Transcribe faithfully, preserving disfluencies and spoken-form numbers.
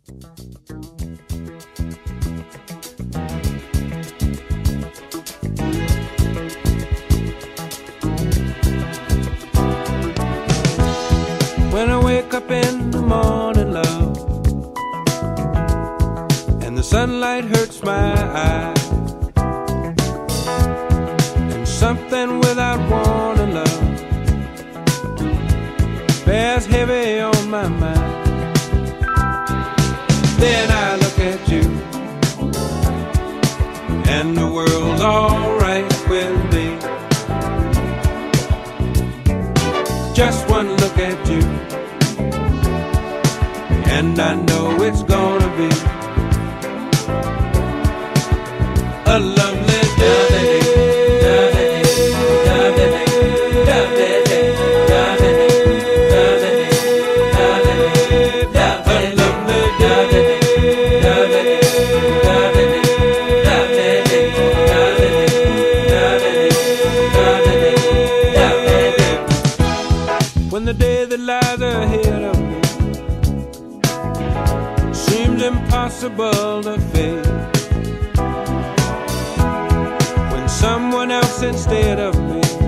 When I wake up in the morning, love, and the sunlight hurts my eyes, and something without warning, love, bears heavy on my mind. Then I look at you, and the world's alright with me. Just one look at you, and I know it's gonna be a lovely day. When the day that lies ahead of me seems impossible to face, when someone else instead of me